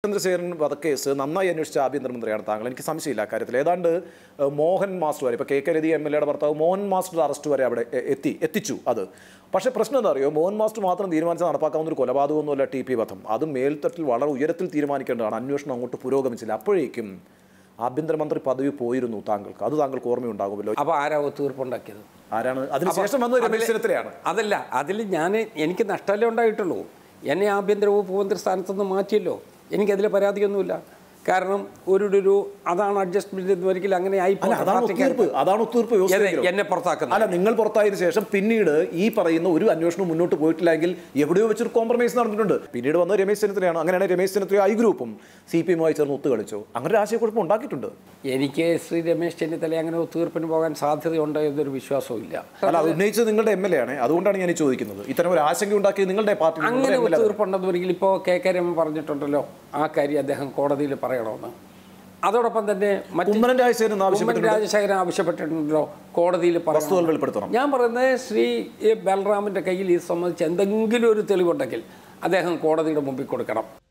ചന്ദ്രശേഖരൻ വധക്കേസ് നന്നായി അന്വേഷിച്ച ആഭ്യന്തരമന്ത്രിയാണ് താങ്കൾ. എനിക്ക് സംശയമില്ല അക്കാര്യത്തിൽ. ഏതാണ്ട് മോഹൻ മാസ്റ്റർ വരെ, ഇപ്പോൾ KK രതി MLA യുടെ ഭർത്താവ് മോഹൻ മാസ്റ്റർ അറസ്റ്റ് വരെ അവിടെ എത്തിച്ചു. അത് പക്ഷേ പ്രശ്നം എന്താ അറിയോ, മോഹൻ മാസ്റ്റർ മാത്രം തീരുമാനിച്ചാൽ നടപ്പാക്കാവുന്ന ഒരു കൊലപാതകമൊന്നുമല്ല TP വധം. അത് മേൽത്തട്ടിൽ വളരെ ഉയരത്തിൽ തീരുമാനിക്കേണ്ടതാണ്. അന്വേഷണം അങ്ങോട്ട് പുരോഗമിച്ചില്ല. അപ്പോഴേക്കും ആഭ്യന്തരമന്ത്രി പദവി പോയിരുന്നു താങ്കൾക്ക്. അത് താങ്കൾക്ക് ഓർമ്മയുണ്ടാകുമല്ലോ. അപ്പോൾ ആരാ ഒത്തുതീർപ്പുണ്ടാക്കിയത്? ആരാണ് അതിനുശേഷം വന്നത്? രമേശ് ചെന്നിത്തലയാണ്. അതല്ല, അതിൽ എനിക്ക് നഷ്ടമല്ലേ ഉണ്ടായിട്ടുള്ളൂ. എന്നെ ആഭ്യന്തര വകുപ്പ് മന്ത്രി സ്ഥാനത്തുനിന്ന് മാറ്റിയല്ലോ. എനിക്കതിൽ പരാതിയൊന്നുമില്ല. കാരണം അതാണ് അഡ്ജസ്റ്റ്മെന്റ് എന്ന് ഒരിക്കലും അങ്ങനെ എന്നെ പുറത്താക്കുന്നത്. അല്ല, നിങ്ങൾ പുറത്തായതിനു ശേഷം പിന്നീട് ഈ പറയുന്ന ഒരു അന്വേഷണം മുന്നോട്ട് പോയിട്ടില്ലെങ്കിൽ എവിടെയോ വെച്ചൊരു കോംപ്രമൈസ് നടന്നിട്ടുണ്ട്. പിന്നീട് വന്ന രമേശ് ചെന്നിത്തലയാണ്. അങ്ങനെയാണ് രമേശ് ചെന്നിത്തല ഐ ഗ്രൂപ്പും CPM-മായി ചേർന്ന് ഒത്തുകളിച്ചു. അങ്ങനെ ഒരു ആശയക്കുഴപ്പം ഉണ്ടാക്കിയിട്ടുണ്ട്. എനിക്ക് ശ്രീ രമേശ് ചെന്നിത്തല അങ്ങനെ ഒത്തുതീർപ്പിന് പോകാൻ സാധ്യതയുണ്ട് എന്നൊരു വിശ്വാസവും ഇല്ല. അല്ല, അത് ഉന്നയിച്ചത് നിങ്ങളുടെ MLA ആണ്. അതുകൊണ്ടാണ് ഞാൻ ചോദിക്കുന്നത്. ഇത്തരം ഒരു ആശങ്ക ഉണ്ടാക്കിയത് നിങ്ങളുടെ പാർട്ടി. അങ്ങനെ ഒത്തുതീർപ്പുണ്ടെന്ന് ഒരിക്കലും ഇപ്പോൾ KK രമ പറഞ്ഞിട്ടുണ്ടല്ലോ, ആ കാര്യം അദ്ദേഹം കോടതിയിൽ പറയണമെന്ന്. അതോടൊപ്പം തന്നെ ഉമ്മൻ രാജശേഖരൻ ആവശ്യപ്പെട്ടിട്ടുണ്ടല്ലോ കോടതിയിൽ വെളിപ്പെടുത്തണം. ഞാൻ പറയുന്നത് ശ്രീ ബലറാമിൻ്റെ കയ്യിൽ ഇത് സംബന്ധിച്ച് എന്തെങ്കിലും ഒരു തെളിവുണ്ടെങ്കിൽ അദ്ദേഹം കോടതിയുടെ മുമ്പിൽ കൊടുക്കണം.